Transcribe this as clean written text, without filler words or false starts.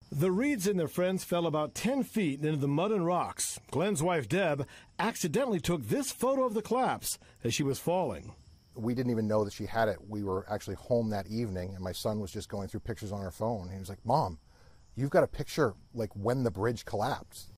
The Reeds and their friends fell about 10 feet into the mud and rocks. Glen's wife, Deb, accidentally took this photo of the collapse as she was falling. We didn't even know that she had it. We were actually home that evening, and my son was just going through pictures on her phone. He was like, Mom, you've got a picture like when the bridge collapsed.